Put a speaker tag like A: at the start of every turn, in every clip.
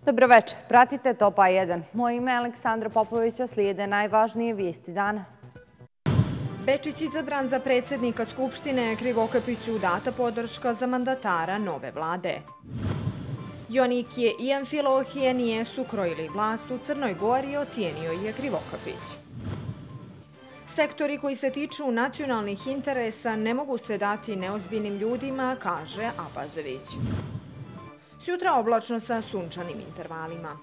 A: Dobroveče, pratite Top A1. Moje ime je Aleksandra Popovića, slijede najvažnije vijesti dana.
B: Bečić izabran za predsjednika Skupštine, Krivokapiću data podrška za mandatara nove vlade. Joanikije i Amfilohije nijesu krojili vlast u Crnoj Gori, ocijenio je Krivokapić. Sektori koji se tiču nacionalnih interesa ne mogu se dati neozbiljnim ljudima, kaže Abazović. Sutra oblačno sa sunčanim intervalima.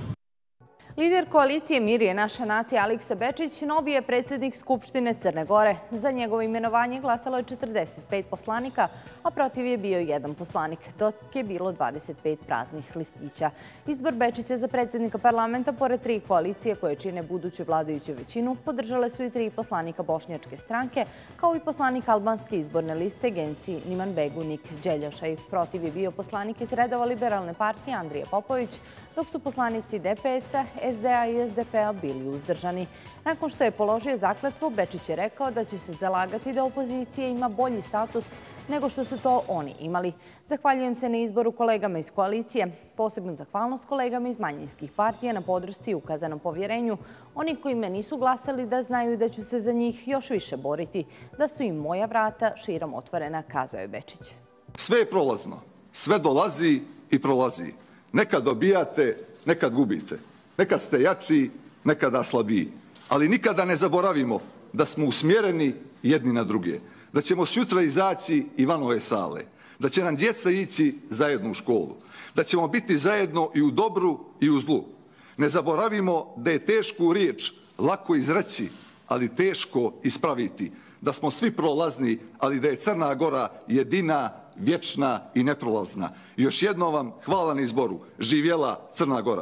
A: Lider koalicije Mir je naša nacija Aleksa Bečić novi je predsjednik Skupštine Crne Gore. Za njegovo imenovanje glasalo je 45 poslanika, a protiv je bio jedan poslanik, dok je bilo 25 praznih listića. Izbor Bečića za predsjednika parlamenta, pored 3 koalicije koje čine buduću vladajuću većinu, podržale su i 3 poslanika Bošnjačke stranke, kao i poslanik albanske izborne liste Genci Nimanbegu Nik Đeljošaj. Protiv je bio poslanik iz redova Liberalne partije Andrija Popović, dok su poslanici DPS-a, SDA i SDP-a bili uzdržani. Nakon što je položio zakletvu, Bečić je rekao da će se zalagati da opozicija ima bolji status nego što su to oni imali. Zahvaljujem se na izboru kolegama iz koalicije. Posebnu zahvalnost kolegama iz manjinskih partija na podršci i ukazanom povjerenju. Oni koji me nisu glasali da znaju da ću se za njih još više boriti, da su im moja vrata širom otvorena, kazao je Bečić.
C: Sve je prolazno, sve dolazi i prolazi. Nekad dobijate, nekad gubite. Nekad ste jači, nekada slabiji. Ali nikada ne zaboravimo da smo usmjereni jedni na druge. Da ćemo sutra izaći i van ove sale. Da će nam djeca ići zajedno u školu. Da ćemo biti zajedno i u dobru i u zlu. Ne zaboravimo da je tešku riječ lako izreći, ali teško ispraviti. Da smo svi prolazni, ali da je Crna Gora jedina, vječna i neprolazna. Još jednom vam hvala na izboru. Živjela Crna Gora!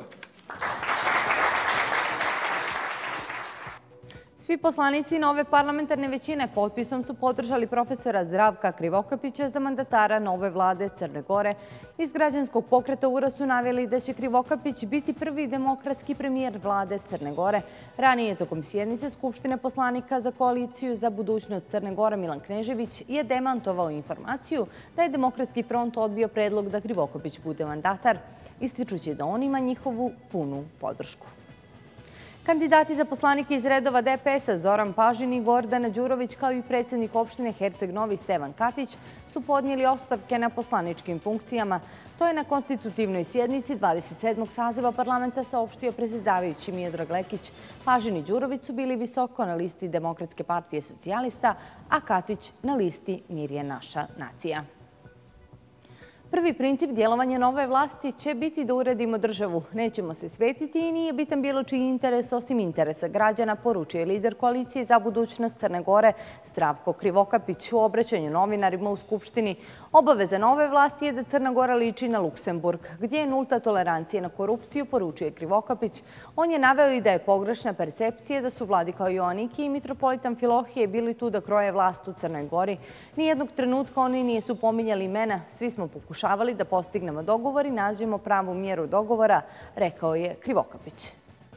A: Svi poslanici nove parlamentarne većine potpisom su podržali profesora Zdravka Krivokapića za mandatara nove vlade Crne Gore. Iz građanskog pokreta URA su naveli da će Krivokapić biti prvi demokratski premijer vlade Crne Gore. Ranije tokom sjednice Skupštine poslanika za koaliciju za budućnost Crne Gore Milan Knežević je demantovao informaciju da je Demokratski front odbio predlog da Krivokapić bude mandatar, ističući da on ima njihovu punu podršku. Kandidati za poslanike iz redova DPS-a Zoran Pažin i Gordana Đurović, kao i predsjednik opštine Herceg Novi Stevan Katić, su podnijeli ostavke na poslaničkim funkcijama. To je na konstitutivnoj sjednici 27. saziva parlamenta saopštio predsjedavajući Miodrag Lekić. Pažin i Đurović su bili visoko na listi Demokratske partije socijalista, a Katić na listi Mir je naša nacija. Prvi princip djelovanja nove vlasti će biti da uredimo državu. Nećemo se svetiti i nije bitan bilo čiji interes osim interesa građana, poručio je lider koalicije za budućnost Crne Gore Zdravko Krivokapić u obraćanju novinarima u Skupštini. Obaveza nove vlasti je da Crna Gora liči na Luksemburg, gdje je nulta tolerancija na korupciju, poručuje Krivokapić. On je naveo i da je pogrešna percepcija da su Vladika Joaniki i mitropolit Amfilohije bili tu da kroje vlast u Crnoj Gori. Nijednog trenutka oni nisu pominjali imena, svi smo pokušavali da postignemo dogovor i nađemo pravu mjeru dogovora, rekao je Krivokapić.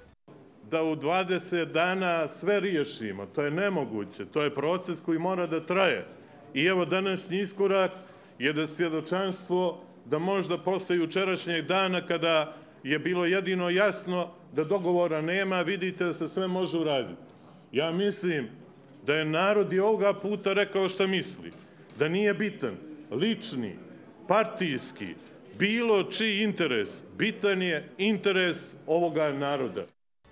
D: Da u 20 dana sve riješimo, to je nemoguće, to je proces koji mora da traje. I evo današnji iskorak je da svjedočanstvo da možda posle jučerašnjeg dana kada je bilo jedino jasno da dogovora nema, vidite da se sve može uraditi. Ja mislim da je narod i ovoga puta rekao šta misli, da nije bitan lični, partijski, bilo čiji interes, bitan je interes ovoga naroda.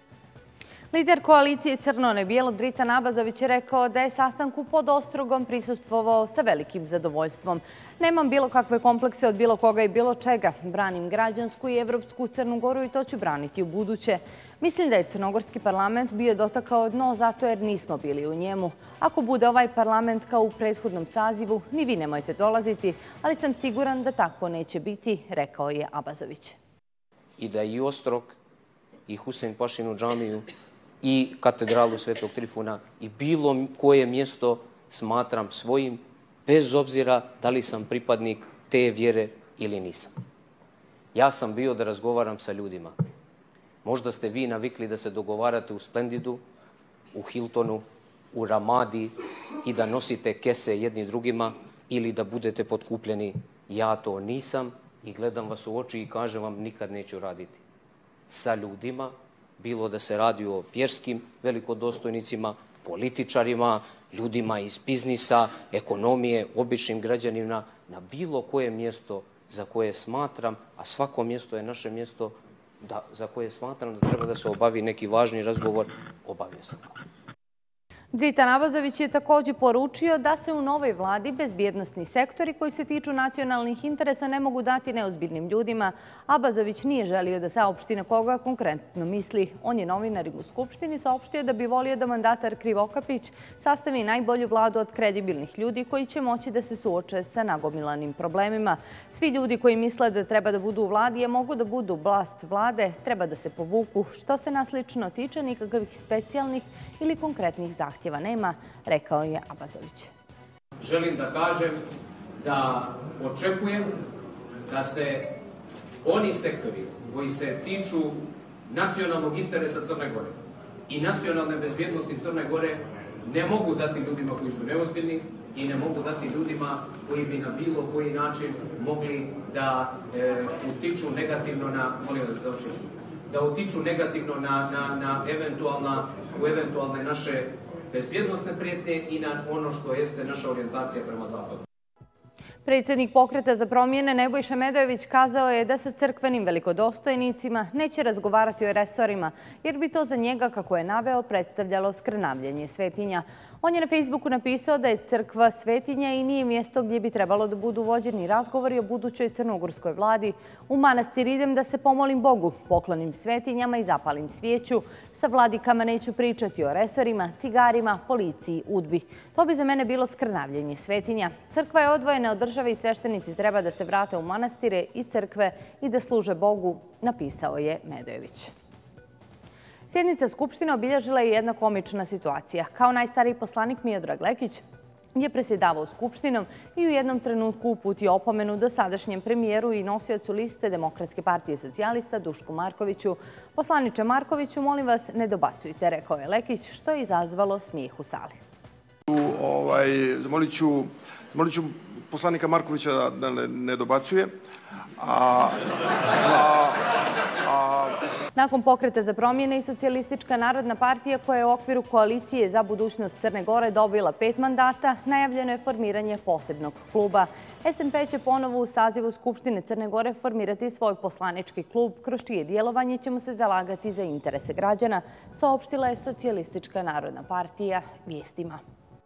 A: Lider koalicije Crno-bijelo Dritan Abazović je rekao da je sastanku pod Ostrogom prisustvovao sa velikim zadovoljstvom. Nemam bilo kakve komplekse od bilo koga i bilo čega. Branim građansku i evropsku Crnu Goru i to ću braniti u buduće. Mislim da je crnogorski parlament bio dotakao dno zato jer nismo bili u njemu. Ako bude ovaj parlament kao u prethodnom sazivu, ni vi nemojte dolaziti, ali sam siguran da tako neće biti, rekao je Abazović.
E: I da i Ostrog, i Husein Pašinu džamiju, i katedralu Svetog Trifuna i bilo koje mjesto smatram svojim, bez obzira da li sam pripadnik te vjere ili nisam. Ja sam bio da razgovaram sa ljudima. Možda ste vi navikli da se dogovarate u Splendidu, u Hiltonu, u Ramadi i da nosite kese jedni drugima ili da budete potkupljeni. Ja to nisam i gledam vas u oči i kažem vam nikad neću raditi sa ljudima, bilo da se radi o vjerskim velikodostojnicima, političarima, ljudima iz biznisa, ekonomije, običnim građanima, na bilo koje mjesto za koje smatram, a svako mjesto je naše mjesto, za koje smatram da treba da se obavi neki važni razgovor, obavio sam ga.
A: Dritan Abazović je također poručio da se u novoj vladi bezbjednosni sektori koji se tiču nacionalnih interesa ne mogu dati neozbiljnim ljudima. Abazović nije želio da saopšti na koga konkretno misli. On je novinarima u Skupštini saopštio da bi volio da mandatar Krivokapić sastavi najbolju vladu od kredibilnih ljudi koji će moći da se suoče sa nagomilanim problemima. Svi ljudi koji misle da treba da budu u vladi, a mogu da budu vlast vlade, treba da se povuku. Što se nas lično tiče, nikakvih specijalnih ili konkretnih zahtjeva nema, rekao je Abazović.
E: Želim da kažem da očekujem da se oni sektori koji se tiču nacionalnog interesa Crne Gore i nacionalne bezbjednosti Crne Gore ne mogu dati ljudima koji su neozbiljni i ne mogu dati ljudima koji bi na bilo koji način mogli da utiču negativno na, na eventualne naše bezbjednosne prijetnje i na ono što jeste naša orijentacija prema zapadu.
A: Predsjednik Pokreta za promjene Nebojša Medojević kazao je da sa crkvenim velikodostojnicima neće razgovarati o resorima, jer bi to za njega, kako je naveo, predstavljalo skrnavljenje svetinja. On je na Facebooku napisao da je crkva svetinja i nije mjesto gdje bi trebalo da budu vođeni razgovori o budućoj crnogorskoj vladi. U manastir idem da se pomolim Bogu, poklonim svetinjama i zapalim svijeću. Sa vladikama neću pričati o resorima, cigarima, policiji, udbi. To bi za mene bilo skrnavljenje svetinja. Crkva je odvojena od države i sveštenici treba da se vrate u manastire i crkve i da služe Bogu, napisao je Medojević. Sjednica Skupštine obilježila je jedna komična situacija. Kao najstariji poslanik Miodrag Lekić je predsjedavao Skupštinom i u jednom trenutku uputio opomenu dosadašnjem premijeru i nosiocu liste Demokratske partije socijalista Dušku Markoviću. Poslaniče Markoviću, molim vas, ne dobacujte, rekao je Lekić, što je izazvalo smijeh u sali.
F: Zamolit ću poslanika Markovića da ne dobacuje.
A: Nakon Pokreta za promjene i Socijalistička narodna partija koja je u okviru koalicije za budućnost Crne Gore dobila 5 mandata, najavljeno je formiranje posebnog kluba. SMP će ponovo u sazivu Skupštine Crne Gore formirati svoj poslanički klub, kroz čije djelovanje ćemo se zalagati za interese građana, saopštila je Socijalistička narodna partija vijestima.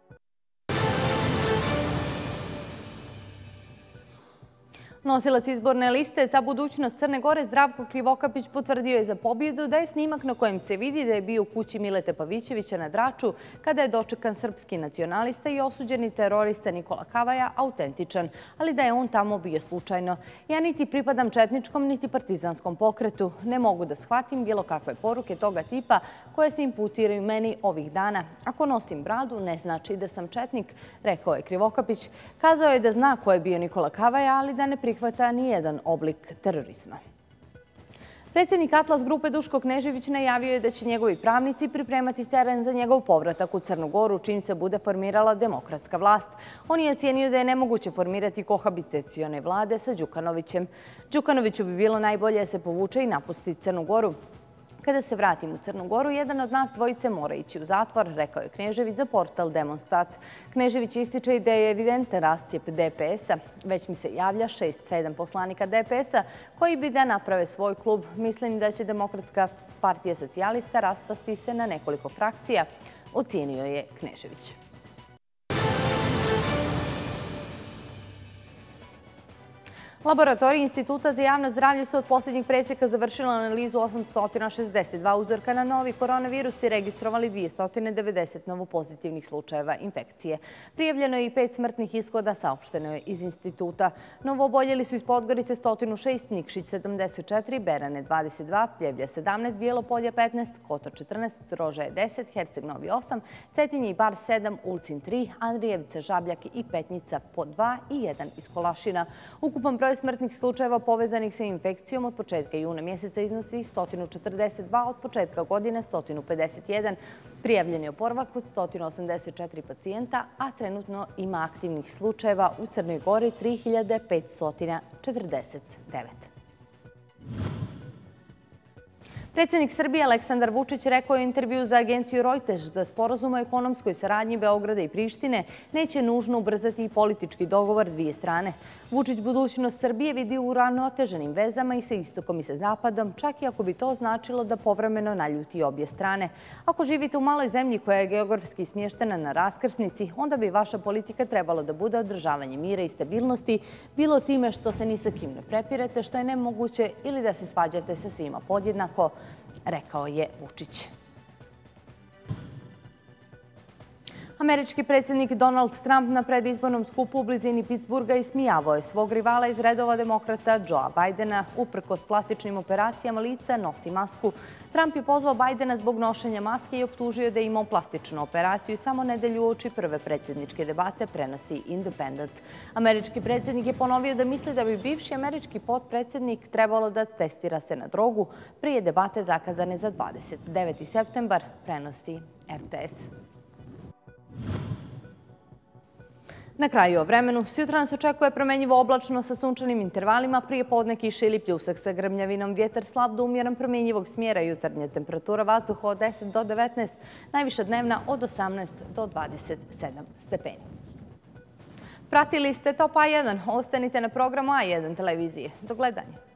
A: Nosilac izborne liste za budućnost Crne Gore Zdravko Krivokapić potvrdio je za pobjedu da je snimak na kojem se vidi da je bio u kući Milete Pavićevića na Draču kada je dočekan srpski nacionalista i osuđeni terorista Nikola Kavaja autentičan, ali da je on tamo bio slučajno. Ja niti pripadam četničkom niti partizanskom pokretu. Ne mogu da shvatim bilo kakve poruke toga tipa koje se imputiraju meni ovih dana. Ako nosim bradu, ne znači da sam četnik, rekao je Krivokapić. Kazao je da zna ko je bio Nikola Kavaja, ali da ne prihvata nijedan oblik terorizma. Predsjednik Atlas grupe Duško Knežević najavio je da će njegovi pravnici pripremati teren za njegov povratak u Crnu Goru, čim se bude formirala demokratska vlast. On je ocijenio da je nemoguće formirati kohabitacione vlade sa Đukanovićem. Đukanoviću bi bilo najbolje da se povuče i napusti Crnu Goru. Kada se vratim u Crnu Goru, jedan od nas dvojice mora ići u zatvor, rekao je Knežević za portal Demonstat. Knežević ističe i da je evidentan rascijep DPS-a. Već mi se javlja 6-7 poslanika DPS-a koji bi da naprave svoj klub. Mislim da će Demokratska partija socijalista raspasti se na nekoliko frakcija, ocijenio je Knežević. Laboratoriji Instituta za javno zdravlje su od posljednjih presjeka završili analizu 862 uzorka na novi koronavirus i registrovali 290 novopozitivnih slučajeva infekcije. Prijavljeno je i 5 smrtnih ishoda, saopšteno je iz instituta. Novooboljeli su iz Podgorice 106, Nikšić 74, Berane 22, Pljevlja 17, Bijelopolje 15, Kotor 14, Rožaje 10, Herceg Novi 8, Cetinje i Bar 7, Ulcin 3, Andrijevica, Žabljak i Petnica po 2 i 1 iz Kolašina. Ukupan broj broj smrtnih slučajeva povezanih sa infekcijom od početka juna mjeseca iznosi 142, od početka godine 151, prijavljen je oporavak od 184 pacijenta, a trenutno ima aktivnih slučajeva u Crnoj Gori 3549. Predsjednik Srbije Aleksandar Vučić rekao je u intervju za agenciju Reuters da sporazum o ekonomskoj saradnji Beograda i Prištine neće nužno ubrzati i politički dogovor dvije strane. Vučić budućnost Srbije vidi u uravnoteženim vezama i sa istokom i sa zapadom, čak i ako bi to značilo da povremeno naljuti obje strane. Ako živite u maloj zemlji koja je geografski smještena na raskrsnici, onda bi vaša politika trebalo da bude održavanje mira i stabilnosti, bilo time što se ni sa kim ne prepirete, što je nemoguće, ili da se svađate sa svima podjednako, rekao je Vučić. Američki predsjednik Donald Trump na predizbornom skupu u blizini Pittsburgha ismijavao je svog rivala iz redova demokrata Joea Bidena. Uprkos plastičnim operacijama lica nosi masku. Trump je pozvao Bidena zbog nošenja maske i optužio da je imao plastičnu operaciju i samo nedelju uoči prve predsjedničke debate, prenosi Independent. Američki predsjednik je ponovio da misli da bi bivši američki potpredsjednik trebalo da testira se na drogu prije debate zakazane za 29. septembar, prenosi RTS. Na kraju o vremenu, sutra nas očekuje promenjivo oblačno sa sunčanim intervalima, prije podne kiše ili pljusak sa grmljavinom, vjetar slab do umjeran promenjivog smjera, jutarnja temperatura vazduha od 10 do 19, najviša dnevna od 18 do 27 stepeni. Pratili ste Top A1, ostanite na programu A1 televizije. Do gledanja.